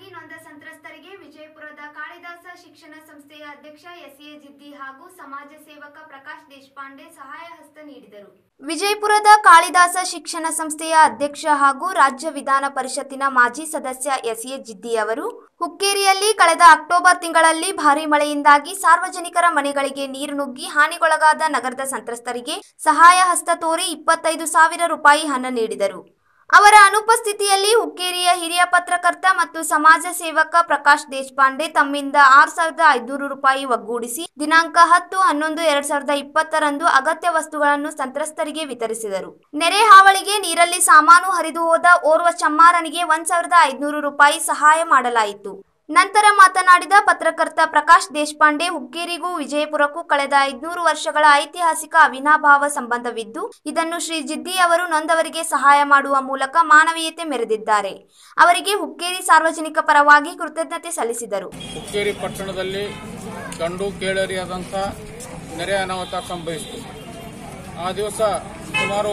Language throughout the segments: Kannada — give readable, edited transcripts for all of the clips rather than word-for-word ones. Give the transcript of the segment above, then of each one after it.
ಪರವಾಗಿ ನೊಂದ ಸಂತ್ರಸ್ತರಿಗೆ ವಿಜಯಪುರದ ಕಾಳಿದಾಸ ಶಿಕ್ಷಣ ಸಂಸ್ಥೆಯ ಅಧ್ಯಕ್ಷ ಎಸ್ಎ ಜಿದ್ದಿ ಹಾಗೂ ಸಮಾಜ ಸೇವಕ ಪ್ರಕಾಶ್ ದೇಶಪಾಂಡೆ ಸಹಾಯ ಹಸ್ತ ನೀಡಿದರು. ವಿಜಯಪುರದ ಕಾಳಿದಾಸ ಶಿಕ್ಷಣ ಸಂಸ್ಥೆಯ ಅಧ್ಯಕ್ಷ ಹಾಗೂ ರಾಜ್ಯ ವಿಧಾನ ಪರಿಷತ್ತಿನ ಮಾಜಿ ಸದಸ್ಯ ಎಸ್ಎ ಜಿದ್ದಿ ಅವರು ಹುಕ್ಕೇರಿಯಲ್ಲಿ ಕಳೆದ ಅಕ್ಟೋಬರ್ ತಿಂಗಳಲ್ಲಿ ಭಾರೀ ಮಳೆಯಿಂದಾಗಿ ಸಾರ್ವಜನಿಕರ ಮನೆಗಳಿಗೆ ನೀರು ನುಗ್ಗಿ ಹಾನಿಗೊಳಗಾದ ನಗರದ ಸಂತ್ರಸ್ತರಿಗೆ ಸಹಾಯ ಹಸ್ತ ತೋರಿ 25,000 ರೂಪಾಯಿ ಹಣ ನೀಡಿದರು. ಅವರ ಅನುಪಸ್ಥಿತಿಯಲ್ಲಿ ಹುಕ್ಕೇರಿಯ ಹಿರಿಯ ಪತ್ರಕರ್ತ ಮತ್ತು ಸಮಾಜ ಸೇವಕ ಪ್ರಕಾಶ್ ದೇಶಪಾಂಡೆ ತಮ್ಮಿಂದ 6,500 ರೂಪಾಯಿ ಒಗ್ಗೂಡಿಸಿ ದಿನಾಂಕ 10/11/2020 ರಂದು ಅಗತ್ಯ ವಸ್ತುಗಳನ್ನು ಸಂತ್ರಸ್ತರಿಗೆ ವಿತರಿಸಿದರು. ನೆರೆ ಹಾವಳಿಗೆ ನೀರಲ್ಲಿ ಸಾಮಾನು ಹರಿದು ಹೋದ ಓರ್ವ ಚಮ್ಮಾರನಿಗೆ 1,500 ರೂಪಾಯಿ ಸಹಾಯ ಮಾಡಲಾಯಿತು. ನಂತರ ಮಾತನಾಡಿದ ಪತ್ರಕರ್ತ ಪ್ರಕಾಶ್ ದೇಶಪಾಂಡೆ, ಹುಕ್ಕೇರಿಗೂ ವಿಜಯಪುರಕ್ಕೂ ಕಳೆದ 500 ವರ್ಷಗಳ ಐತಿಹಾಸಿಕ ಅವಿನಾಭಾವ ಸಂಬಂಧವಿದ್ದು, ಇದನ್ನು ಶ್ರೀ ಜಿದ್ದಿ ಅವರು ನೊಂದವರಿಗೆ ಸಹಾಯ ಮಾಡುವ ಮೂಲಕ ಮಾನವೀಯತೆ ಮೆರೆದಿದ್ದಾರೆ. ಅವರಿಗೆ ಹುಕ್ಕೇರಿ ಸಾರ್ವಜನಿಕ ಪರವಾಗಿ ಕೃತಜ್ಞತೆ ಸಲ್ಲಿಸಿದರು. ಹುಕ್ಕೇರಿ ಪಟ್ಟಣದಲ್ಲಿ ಕಂಡು ಕೇಳರಿಯಾದಂಥ ನೆರೆ ಅನಾಹುತ ಸಂಭವಿಸಿತು. ಆ ದಿವಸ ಸುಮಾರು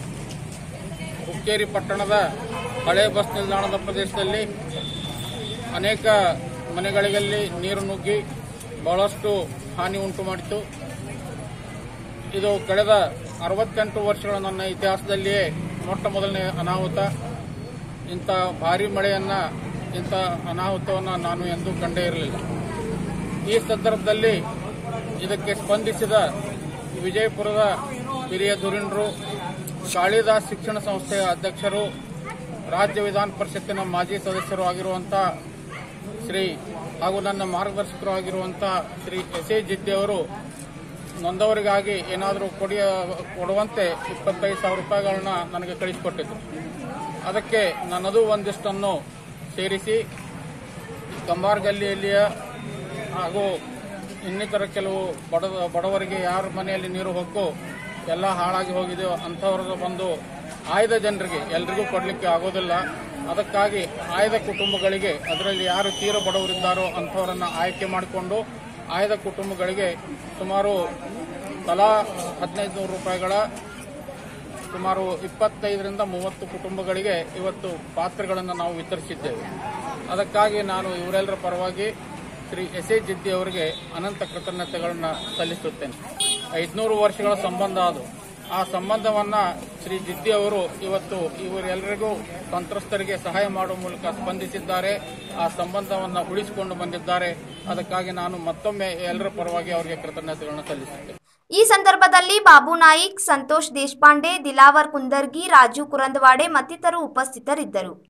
ಹುಕ್ಕೇರಿ ಪಟ್ಟಣದ ಹಳೆ ಬಸ್ ನಿಲ್ದಾಣದ ಪ್ರದೇಶದಲ್ಲಿ ಅನೇಕ ಮನೆಗಳಲ್ಲಿ ನೀರು ನುಗ್ಗಿ ಬಹಳಷ್ಟು ಹಾನಿ ಉಂಟು ಮಾಡಿತು. ಇದು ಕಳೆದ 68 ವರ್ಷಗಳ ನನ್ನ ಇತಿಹಾಸದಲ್ಲಿಯೇ ಮೊಟ್ಟ ಮೊದಲನೇ ಅನಾಹುತ. ಇಂಥ ಭಾರೀ ಮಳೆಯನ್ನ, ಇಂಥ ಅನಾಹುತವನ್ನು ನಾನು ಎಂದೂ ಕಂಡೇ ಇರಲಿಲ್ಲ. ಈ ಸಂದರ್ಭದಲ್ಲಿ ಇದಕ್ಕೆ ಸ್ಪಂದಿಸಿದ ವಿಜಯಪುರದ ಹಿರಿಯ ಧುರೀಣರು, ಕಾಳಿದಾಸ್ ಶಿಕ್ಷಣ ಸಂಸ್ಥೆಯ ಅಧ್ಯಕ್ಷರು, ರಾಜ್ಯ ವಿಧಾನ ಪರಿಷತ್ತಿನ ಮಾಜಿ ಸದಸ್ಯರು ಆಗಿರುವಂತಹ ಶ್ರೀ ಹಾಗೂ ನನ್ನ ಮಾರ್ಗದರ್ಶಕರು ಆಗಿರುವಂತಹ ಶ್ರೀ ಎಸ್ ಎ ಜಿದ್ದಿ ಅವರು ನೊಂದವರಿಗಾಗಿ ಏನಾದರೂ ಕೊಡುವಂತೆ 25,000 ರೂಪಾಯಿಗಳನ್ನ ನನಗೆ ಕಳಿಸಿಕೊಟ್ಟಿದ್ರು. ಅದಕ್ಕೆ ನನ್ನದು ಒಂದಿಷ್ಟನ್ನು ಸೇರಿಸಿ ಕಂಬಾರ್ ಗಲ್ಲಿಯಲ್ಲಿಯ ಹಾಗೂ ಇನ್ನಿತರ ಕೆಲವು ಬಡವರಿಗೆ ಯಾರ ಮನೆಯಲ್ಲಿ ನೀರು ಹೊಕ್ಕು ಎಲ್ಲ ಹಾಳಾಗಿ ಹೋಗಿದೆಯೋ ಅಂಥವ್ರದ್ದು ಬಂದು ಆಯ್ದ ಜನರಿಗೆ ಎಲ್ರಿಗೂ ಕೊಡಲಿಕ್ಕೆ ಆಗೋದಿಲ್ಲ. ಅದಕ್ಕಾಗಿ ಆಯ್ದ ಕುಟುಂಬಗಳಿಗೆ, ಅದರಲ್ಲಿ ಯಾರು ತೀರ ಬಡವರಿದ್ದಾರೋ ಅಂಥವರನ್ನು ಆಯ್ಕೆ ಮಾಡಿಕೊಂಡು ಆಯ್ದ ಕುಟುಂಬಗಳಿಗೆ ಸುಮಾರು ತಲಾ 1,500 ರೂಪಾಯಿಗಳ ಸುಮಾರು 25ರಿಂದ 30 ಕುಟುಂಬಗಳಿಗೆ ಇವತ್ತು ಪಾತ್ರೆಗಳನ್ನು ನಾವು ವಿತರಿಸಿದ್ದೇವೆ. ಅದಕ್ಕಾಗಿ ನಾನು ಇವರೆಲ್ಲರ ಪರವಾಗಿ ಶ್ರೀ ಎಸ್ ಎ ಜಿದ್ದಿ ಅವರಿಗೆ ಅನಂತ ಕೃತಜ್ಞತೆಗಳನ್ನು ಸಲ್ಲಿಸುತ್ತೇನೆ. 500 ವರ್ಷಗಳ ಸಂಬಂಧ ಅದು. ಆ ಸಂಬಂಧವನ್ನ ಶ್ರೀ ಜಿದ್ದಿ ಅವರು ಇವತ್ತು ಇವರೆಲ್ಲರಿಗೂ ಸಂತ್ರಸ್ತರಿಗೆ ಸಹಾಯ ಮಾಡುವ ಮೂಲಕ ಸ್ಪಂದಿಸಿದ್ದಾರೆ. ಆ ಸಂಬಂಧವನ್ನು ಉಳಿಸಿಕೊಂಡು ಬಂದಿದ್ದಾರೆ. ಅದಕ್ಕಾಗಿ ನಾನು ಮತ್ತೊಮ್ಮೆ ಎಲ್ಲರ ಪರವಾಗಿ ಅವರಿಗೆ ಕೃತಜ್ಞತೆಗಳನ್ನು ಸಲ್ಲಿಸುತ್ತೇನೆ. ಈ ಸಂದರ್ಭದಲ್ಲಿ ಬಾಬು ನಾಯಿಕ್, ಸಂತೋಷ್ ದೇಶಪಾಂಡೆ, ದಿಲಾವರ್ ಕುಂದರ್ಗಿ, ರಾಜು ಕುರಂದವಾಡೆ ಮತ್ತಿತರರು ಉಪಸ್ಥಿತರಿದ್ದರು.